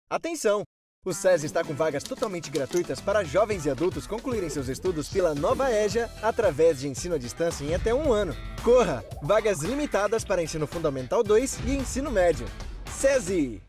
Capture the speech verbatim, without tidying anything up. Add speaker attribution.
Speaker 1: Atenção! O SESI está com vagas totalmente gratuitas para jovens e adultos concluírem seus estudos pela Nova EJA através de ensino à distância em até um ano. Corra! Vagas limitadas para ensino fundamental dois e ensino médio. SESI!